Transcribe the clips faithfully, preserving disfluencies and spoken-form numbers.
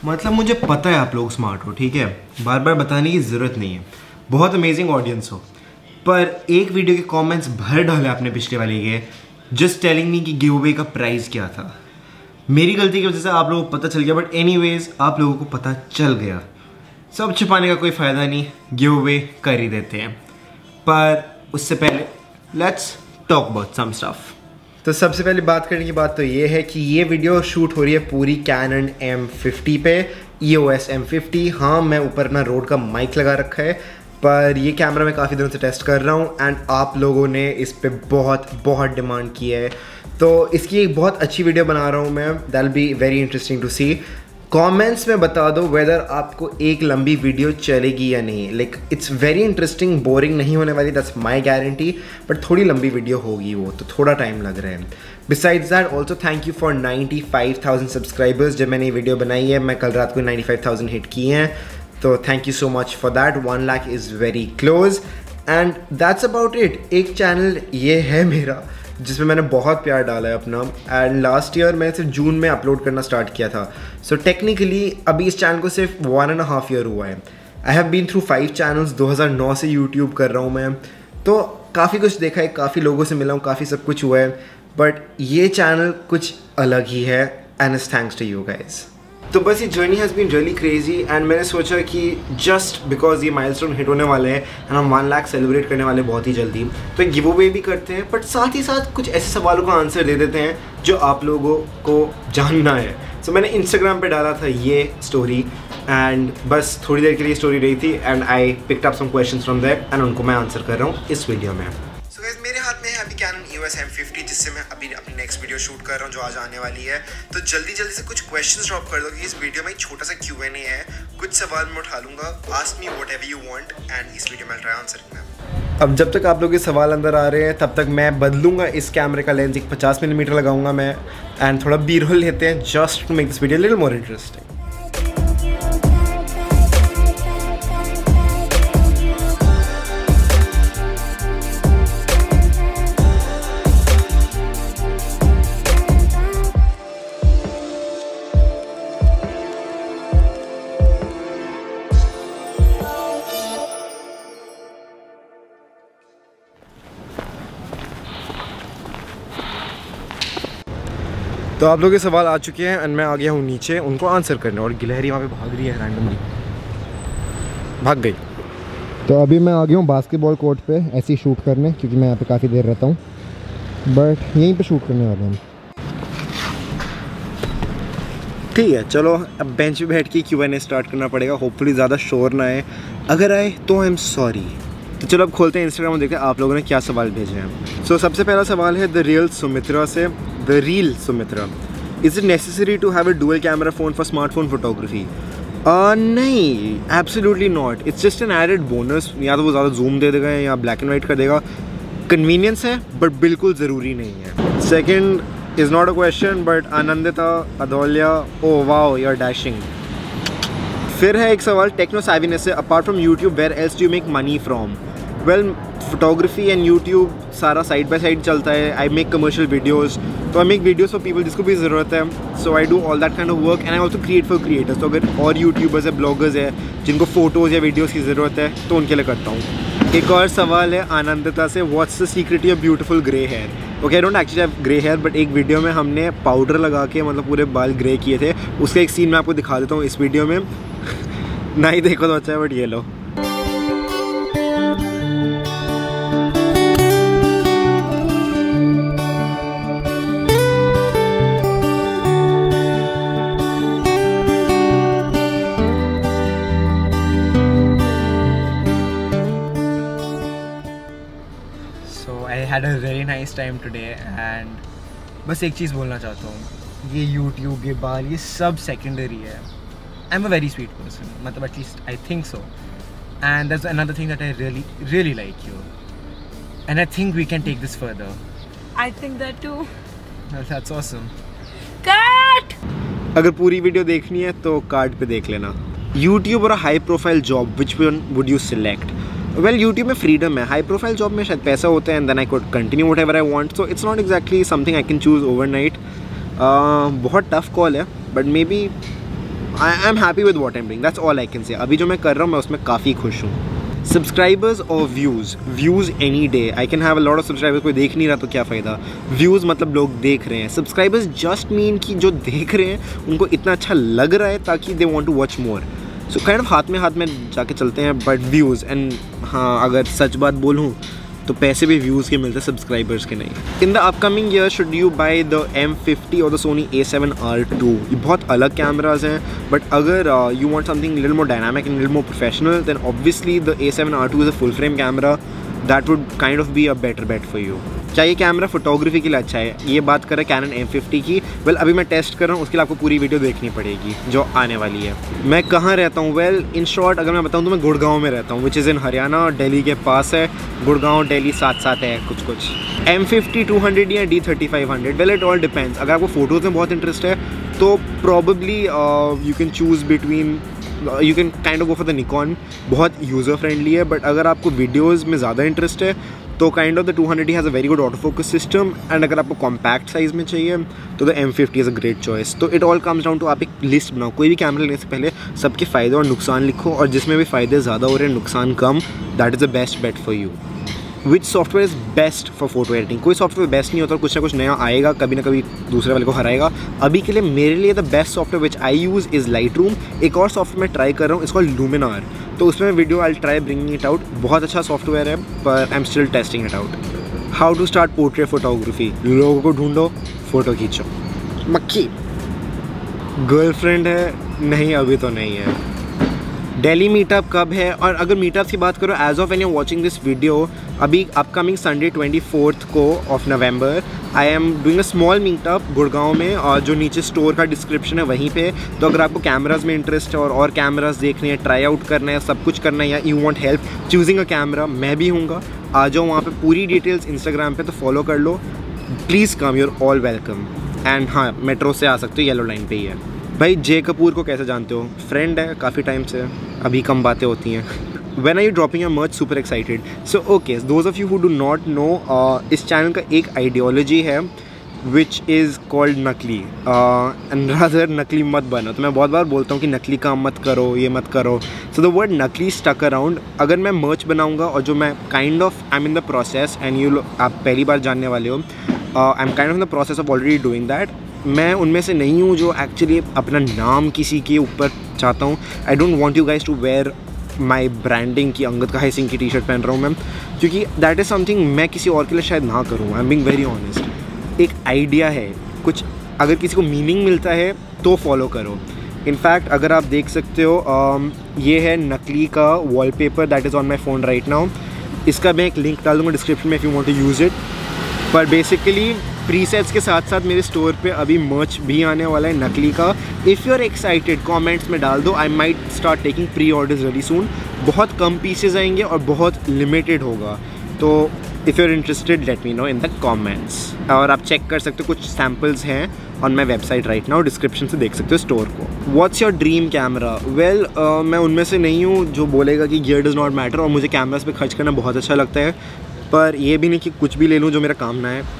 मतलब मुझे पता है आप लोग स्मार्ट हो, ठीक है, बार बार बताने की ज़रूरत नहीं है, बहुत अमेजिंग ऑडियंस हो, पर एक वीडियो के कमेंट्स भर डाले आपने पिछले वाले के, जस्ट टेलिंग मी कि गिव अवे का प्राइस क्या था। मेरी गलती की वजह से आप लोगों को पता चल गया, बट एनीवेज आप लोगों को पता चल गया, सब छिपाने का कोई फ़ायदा नहीं, गिव अवे कर ही देते हैं। पर उससे पहले let's talk about some stuff. तो सबसे पहले बात करने की बात तो ये है कि ये वीडियो शूट हो रही है पूरी कैनन एम फिफ्टी पे, E O S M fifty. हाँ, मैं ऊपर अपना रोड का माइक लगा रखा है, पर ये कैमरा मैं काफ़ी दिनों से टेस्ट कर रहा हूँ एंड आप लोगों ने इस पे बहुत बहुत डिमांड की है, तो इसकी एक बहुत अच्छी वीडियो बना रहा हूँ मैं। That will be very interesting to see. Comments में बता दो वेदर आपको एक लंबी वीडियो चलेगी या नहीं। Like it's very interesting, boring नहीं होने वाली, दैट्स माय गारंटी, बट थोड़ी लंबी वीडियो होगी वो, तो थोड़ा टाइम लग रहा है। Besides that also thank you for ninety five thousand subscribers. जब मैंने ये वीडियो बनाई है मैं कल रात को नाइन्टी फाइव थाउजेंड हिट किए हैं, तो thank you so much for that. One lakh is very close and that's about it. एक चैनल ये है मेरा जिसमें मैंने बहुत प्यार डाला है अपना, एंड लास्ट ईयर मैंने सिर्फ जून में अपलोड करना स्टार्ट किया था, सो टेक्निकली अभी इस चैनल को सिर्फ वन एंड हाफ ईयर हुआ है। I have been through five channels, दो हज़ार नौ से यूट्यूब कर रहा हूँ मैं, तो काफ़ी कुछ देखा है, काफ़ी लोगों से मिला हूँ, काफ़ी सब कुछ हुआ है, बट ये चैनल कुछ अलग ही है and it's thanks to you guys. तो बस ये journey has been really crazy and मैंने सोचा कि जस्ट बिकॉज ये माइलस्टोन हिट होने वाले हैं एंड हम वन लाख सेलिब्रेट करने वाले बहुत ही जल्दी, तो एक गिव अवे भी करते हैं, बट साथ ही साथ कुछ ऐसे सवालों का आंसर दे देते हैं जो आप लोगों को जानना है। सो so, मैंने इंस्टाग्राम पे डाला था ये स्टोरी एंड बस थोड़ी देर के लिए स्टोरी रही थी and I picked up some questions from there and उनको मैं आंसर कर रहा हूँ इस वीडियो में। सो so, मेरे हाथ में है अभी Canon E O S M fifty, जिससे मैं अभी अपनी नेक्स्ट वीडियो शूट कर रहा हूँ जो आज आने वाली है। तो जल्दी जल्दी से कुछ क्वेश्चंस ड्रॉप कर दो कि इस वीडियो में एक छोटा सा क्यू एंड ए है, कुछ सवाल मैं उठा लूँगा, ask me whatever you want and इस वीडियो में ट्राई आंसर करना। अब जब तक आप लोग के सवाल अंदर आ रहे हैं तब तक मैं बदलूंगा इस कैमरे का लेंस, एक पचास मिलीमीटर लगाऊंगा मैं एंड थोड़ा बी रोल लेते हैं just to make this video little more interesting. तो आप लोग के सवाल आ चुके हैं एंड मैं आ गया हूँ नीचे उनको आंसर करने, और गिलहरी वहाँ पे भाग रही है रैंडमली, भाग गई। तो अभी मैं आ गया हूँ बास्केटबॉल कोर्ट पे ऐसे ही शूट करने, क्योंकि मैं यहाँ पे काफ़ी देर रहता हूँ, बट यहीं पे शूट करने वाले हैं। ठीक है, चलो अब बेंच पे बैठ के क्यू एंड ए स्टार्ट करना पड़ेगा, होपफुली ज़्यादा शोर ना आए, अगर आए तो आई एम सॉरी। तो चलो अब खोलते हैं इंस्टाग्राम और देखते हैं आप लोगों ने क्या सवाल भेजे हैं। सो so, सबसे पहला सवाल है द रियल सुमित्रा से। The real Sumitra, is it necessary to have a dual camera phone for smartphone photography? नहीं, absolutely not, it's just an added bonus. या तो वो ज़्यादा जूम दे देगा या ब्लैक एंड वाइट कर देगा, कन्वीनियंस है बट बिल्कुल ज़रूरी नहीं है। Second is not a question but Anandita Adaulia, oh wow you are dashing. फिर है एक सवाल टेक्नो सैवीनेस से, apart from YouTube where else do you make money from? Well, photography and YouTube सारा साइड बाय साइड चलता है। आई मेक कमर्शियल वीडियोस, तो I make videos for people जिसको भी ज़रूरत है, so I do all that kind of work and I also create for creators. तो अगर और यूट्यूबर्स है, ब्लॉगर्स है जिनको फ़ोटोज़ या वीडियोज़ की ज़रूरत है तो उनके लिए करता हूँ। एक और सवाल है आनंदिता से, what's the secret of beautiful grey hair? Okay, I don't actually have grey hair, but एक वीडियो में हमने पाउडर लगा के मतलब पूरे बाल ग्रे किए थे, उसका एक सीन मैं आपको दिखा देता हूँ इस वीडियो में। नहीं देखो तो अच्छा है, बट ये लो। had a really nice time today and बस एक चीज़ बोलना चाहता हूँ, ये YouTube, ये बाल, ये सब सेकेंडरी है। I am a very sweet person, मतलब at least I think so, and that's another thing that I really really like you and I think we can take this further. I think that too. That's awesome. Cut. अगर पूरी video देखनी है तो card पे देख लेना। YouTube और high profile job, which one would you select? Well, YouTube में फ्रीडम है, हाई प्रोफाइल जॉब में शायद पैसा होता है and then I could continue whatever I want, so it's not exactly something I can choose overnight. बहुत tough call है, but maybe I am happy with what I am doing, that's all I can say. अभी जो मैं कर रहा हूँ मैं उसमें काफ़ी खुश हूँ। सब्सक्राइबर्स और views, views any day, I can have a lot of subscribers, कोई देख नहीं रहा तो क्या फ़ायदा। व्यूज़ मतलब लोग देख रहे हैं, सब्सक्राइबर्स जस्ट मीन कि जो देख रहे हैं उनको इतना अच्छा लग रहा है ताकि they want to watch more. So kind of हाथ में हाथ में जाके चलते हैं। बट व्यूज़ एंड हाँ, अगर सच बात बोलूँ तो पैसे भी व्यूज़ के मिलते हैं, सब्सक्राइबर्स के नहीं। In the upcoming year should you buy the M fifty और the Sony A seven R two. ये बहुत अलग कैमराज हैं, बट अगर you want something little more dynamic and little more professional then obviously the A seven R two is a full frame camera, that would kind of be a better bet for you. क्या ये camera photography के लिए अच्छा है? ये बात करें Canon M fifty की, वेल अभी मैं टेस्ट कर रहा हूँ, उसके लिए आपको पूरी वीडियो देखनी पड़ेगी जो आने वाली है। मैं कहाँ रहता हूँ? वेल इन शॉर्ट अगर मैं बताऊँ तो मैं गुड़गांव में रहता हूँ, which is in Haryana, Delhi के पास है। गुड़गांव दिल्ली साथ साथ है कुछ कुछ। एम फिफ्टी टू हंड्रेड या D thirty five hundred, well it all depends. अगर आपको फोटोज़ में बहुत इंटरेस्ट है तो probably you can choose between, you can kind of go for the Nikon, बहुत यूज़र फ्रेंडली है। बट अगर आपको वीडियोज़ में ज़्यादा इंटरेस्ट है तो kind of the two hundred has a very good auto focus system. And अगर आपको कॉम्पैक्ट साइज़ में चाहिए तो the M fifty is a great choice. तो it all comes down to, आप एक लिस्ट बनाओ, कोई भी कैमरा लेने से पहले सबके फ़ायदे और नुकसान लिखो, और जिसमें भी फ़ायदे ज़्यादा हो रहे हैं नुकसान कम, that is the best bet for you. Which software is best for photo editing? कोई सॉफ्टवेयर बेस्ट नहीं होता, कुछ ना कुछ नया आएगा, कभी ना कभी दूसरे वाले को हराएगा। अभी के लिए मेरे लिए the best software which I use is Lightroom. एक और सॉफ्टवेयर मैं ट्राई कर रहा हूँ, इसको लुमिनार, तो उसमें video I try bringing it out. बहुत अच्छा सॉफ्टवेयर है पर I am still testing it out. How to start portrait photography? लोगों को ढूंढो, फ़ोटो खींचो। मक्खी गर्लफ्रेंड है? नहीं, अभी तो नहीं है। दिल्ली मीटअप कब है? और अगर मीटअप की बात करो, as of when you are watching this video, अभी अपकमिंग संडे ट्वेंटी फोर्थ को of November I am doing a small meetup Gurgaon में, और जो नीचे स्टोर का डिस्क्रिप्शन है वहीं पे। तो अगर आपको कैमराज में इंटरेस्ट है और और कैमराज देखने हैं, ट्राई आउट करना है, सब कुछ करना है, या you want help choosing a camera, मैं भी हूँगा। आ जाओ वहाँ पे, पूरी डिटेल्स इंस्टाग्राम पे, तो फॉलो कर लो। Please come, your all welcome. And हाँ, मेट्रो से आ सकते हो, येलो लाइन पे ही है। भाई जे कपूर को कैसे जानते हो? फ्रेंड है काफ़ी टाइम से, अभी कम बातें होती हैं। When are you dropping your merch? Super excited. So okay, those of you who do not know, uh, इस चैनल का एक आइडियोलॉजी है which is called नकली, uh, and rather नकली मत बनो। तो मैं बहुत बार बोलता हूँ कि नकली काम मत करो, ये मत करो। So the word नकली stuck around। अगर मैं merch बनाऊँगा, और जो मैं kind of I'm in the process and you आप पहली बार जानने वाले हो, uh, I'm kind of in the process of already doing that। मैं उनमें से नहीं हूँ जो एक्चुअली अपना नाम किसी के ऊपर चाहता हूँ। I don't want you guys to wear my branding की अंगद कहाई सिंह की टी शर्ट पहन रहा हूँ मैं, क्योंकि दैट इज़ समथिंग मैं किसी और के लिए शायद ना करूँ। I am being very honest. एक आइडिया है कुछ, अगर किसी को मीनिंग मिलता है तो फॉलो करो। इनफैक्ट अगर आप देख सकते हो, um, ये है नकली का wallpaper that is on my phone right now. इसका मैं एक लिंक डाल दूँगा डिस्क्रिप्शन में if you want to use it. पर बेसिकली प्रीसेट्स के साथ साथ मेरे स्टोर पे अभी मर्च भी आने वाला है नकली का। If you are excited comments में डाल दो, I might start taking pre orders very soon. बहुत कम पीसेज आएंगे और बहुत लिमिटेड होगा, तो if you are interested let me know in the comments. और आप चेक कर सकते हो, कुछ सैम्पल्स हैं on my website right now, description से देख सकते हो स्टोर को। What's your dream camera? Well मैं उनमें से नहीं हूँ जो बोलेगा कि गियर डज़ नॉट मैटर, और मुझे कैमरास पे खर्च करना बहुत अच्छा लगता है, पर ये भी नहीं कि कुछ भी ले लूँ जो मेरा काम ना है।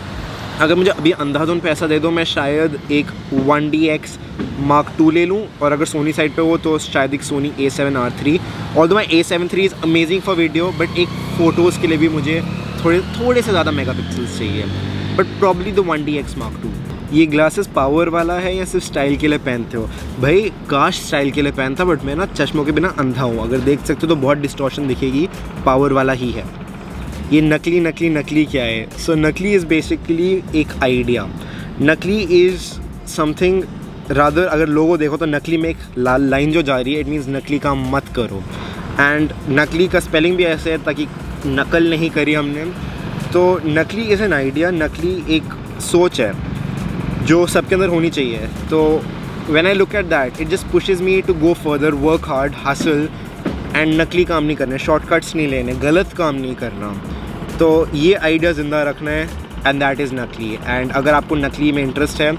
अगर मुझे अभी अंधाधुन पैसा दे दो, मैं शायद एक one D X mark two ले लूँ, और अगर सोनी साइड पे हो तो शायद एक Sony A seven R three. Although my A seven three is amazing for video, but एक फ़ोटोज़ के लिए भी मुझे थोड़े थोड़े से ज़्यादा मेगा पिक्सल्स चाहिए, but probably the one D X mark two. ये ग्लासेस पावर वाला है या सिर्फ स्टाइल के लिए पहनते हो? भाई काश स्टाइल के लिए पहनता, बट मैं ना चश्मों के बिना अंधा हूँ। अगर देख सकते हो तो बहुत डिस्टॉर्शन दिखेगी, पावर वाला ही है। ये नकली नकली नकली क्या है? So so, Nakli is basically एक idea. Nakli is something rather, अगर लोगो देखो तो नकली में एक लाल लाइन जो जा रही है, इट मीन्स नकली काम मत करो। एंड नकली का स्पेलिंग भी ऐसे है ताकि नकल नहीं करी हमने। तो नकली इज़ एन आइडिया, नकली एक सोच है जो सबके अंदर होनी चाहिए। तो when I look at that it just pushes me to go further, work hard, hustle, and Nakli काम नहीं करने, शॉर्टकट्स नहीं लेने, गलत काम नहीं करना। तो ये आइडिया ज़िंदा रखना है, and that is Nakli. And अगर आपको नकली में इंटरेस्ट है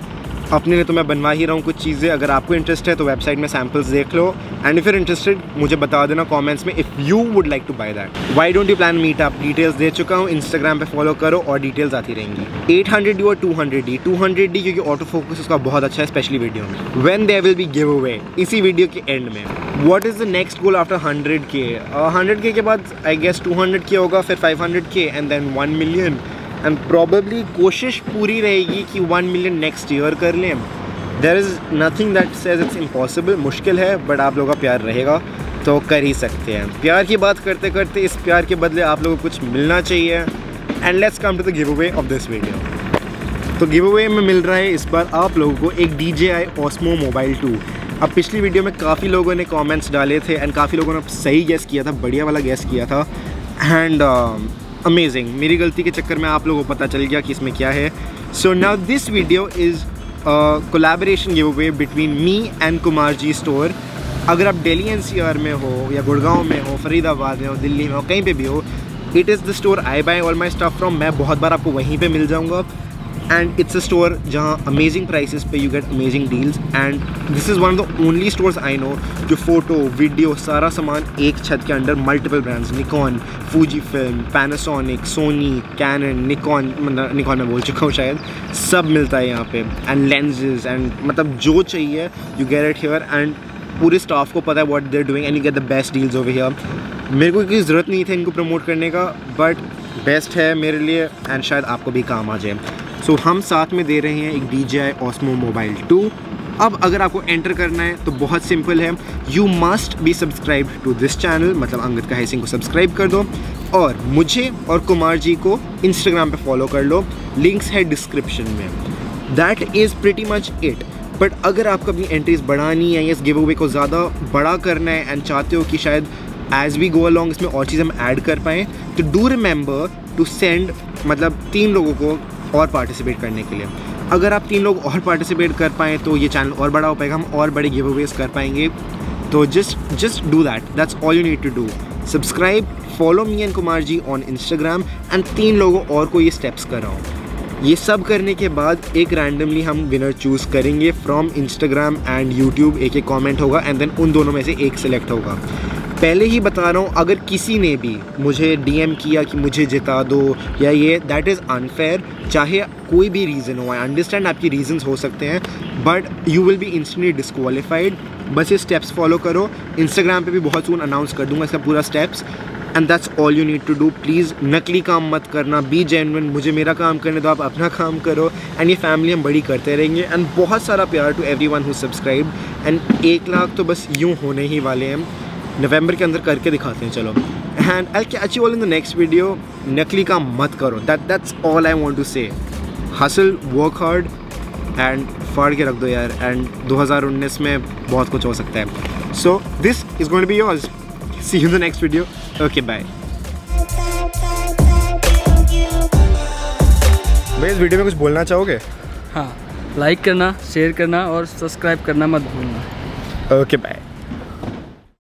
अपने लिए तो मैं बनवा ही रहा हूँ कुछ चीज़ें। अगर आपको इंटरेस्ट है तो वेबसाइट में सैम्पल्स देख लो, and if you are interested मुझे बता देना कमेंट्स में if you would like to buy that. Why don't you plan meet up, details दे चुका हूँ, इंस्टाग्राम पे फॉलो करो और डिटेल्स आती रहेंगी। एट हंड्रेड डी और two hundred D, two hundred D क्योंकि ऑटो फोकस उसका बहुत अच्छा है, स्पेशली वीडियो में। When there will be give away, इसी वीडियो के एंड में। What is the next goal after hundred K? Hundred K के बाद I guess two hundred K होगा, फिर five hundred K and then one million, and probably कोशिश पूरी रहेगी कि वन मिलियन नेक्स्ट ईयर कर लें। There is nothing that says it's impossible, मुश्किल है बट आप लोगों का प्यार रहेगा तो कर ही सकते हैं। प्यार की बात करते करते इस प्यार के बदले आप लोगों को कुछ मिलना चाहिए, and let's come to the give away of this video. तो गिव अवे में मिल रहा है इस बार आप लोगों को एक D J I Osmo mobile two. अब पिछली वीडियो में काफ़ी लोगों ने कमेंट्स डाले थे एंड काफ़ी लोगों ने सही गेस किया था, बढ़िया वाला गेस किया था, एंड अमेजिंग। मेरी गलती के चक्कर में आप लोगों को पता चल गया कि इसमें क्या है। So now this video is collaboration give away between me and Kumarji store. अगर आप दिल्ली एन सी आर में हो या गुड़गांव में हो, फरीदाबाद में हो, दिल्ली में हो, कहीं पे भी हो, it is the store I buy all my stuff from. मैं बहुत बार आपको वहीं पे मिल जाऊँगा, एंड इट्स अ स्टोर जहाँ अमेजिंग प्राइसेस पे you get amazing deals, and this is one of the only stores I know जो फ़ोटो वीडियो सारा सामान एक छत के under, multiple brands, Nikon, Fuji film, Panasonic, Sony, Canon, Nikon, मतलब Nikon मैं बोल चुका हूँ शायद, सब मिलता है यहाँ पे, एंड लेंसेज, एंड मतलब जो चाहिए you get it here, and पूरे स्टाफ को पता है what they are doing and you get the best deals over here. मेरे को कोई ज़रूरत नहीं थी इनको प्रमोट करने का, बट बेस्ट है मेरे लिए एंड शायद आपको भी काम आ जाए। सो so, हम साथ में दे रहे हैं एक D J I Osmo mobile two. अब अगर आपको एंटर करना है तो बहुत सिंपल है, you must be subscribe to this channel, मतलब अंगद कहाई सिंह को सब्सक्राइब कर दो और मुझे और कुमार जी को इंस्टाग्राम पे फॉलो कर लो, लिंक्स है डिस्क्रिप्शन में। That is pretty much it. But अगर आपको अपनी एंट्रीज बढ़ानी है या इस गिव अवे को ज़्यादा बड़ा करना है एंड चाहते हो कि शायद एज वी गो अलॉन्ग इसमें और चीज़ हम ऐड कर पाएँ, तो डू रिमेंबर टू सेंड, मतलब तीन लोगों को और पार्टिसिपेट करने के लिए। अगर आप तीन लोग और पार्टिसिपेट कर पाएँ तो ये चैनल और बड़ा हो पाएगा, हम और बड़े गिव अवेज कर पाएंगे। तो just just do that, that's all you need to do. Subscribe, follow me and Kumar ji on Instagram, and तीन लोगों और को ये स्टेप्स कराओ। ये सब करने के बाद एक रैंडमली हम विनर चूज़ करेंगे फ्रॉम इंस्टाग्राम एंड यूट्यूब। एक एक कॉमेंट होगा एंड देन उन दोनों में से एक सिलेक्ट होगा। पहले ही बता रहा हूँ, अगर किसी ने भी मुझे डीएम किया कि मुझे जिता दो या ये, दैट इज़ अनफेयर। चाहे कोई भी रीज़न हो, आई अंडरस्टैंड आपकी रीजंस हो सकते हैं, but you will be instantly disqualified. बस ये स्टेप्स फॉलो करो। इंस्टाग्राम पे भी बहुत सून अनाउंस कर दूंगा इसका पूरा steps, and that's all you need to do. Please नकली काम मत करना, बी जेन्युइन। मुझे मेरा काम करने दो, आप अपना काम करो, एंड ये फैमिली हम बड़ी करते रहेंगे। एंड बहुत सारा प्यार to everyone who subscribe, and एक लाख तो बस यूँ होने ही वाले हैं, नवंबर के अंदर करके दिखाते हैं। चलो, and I catch you all in the next video. नकली काम मत करो, that that's all I want to say. Hustle, work hard, and फाड़ के रख दो यार, एंड दो हज़ार उन्नीस में बहुत कुछ हो सकता है। So this is going to be yours. See you in the next video. Okay, bye. भाई इस वीडियो में कुछ बोलना चाहोगे? हाँ, लाइक करना, शेयर करना और सब्सक्राइब करना मत भूलना। Okay, bye.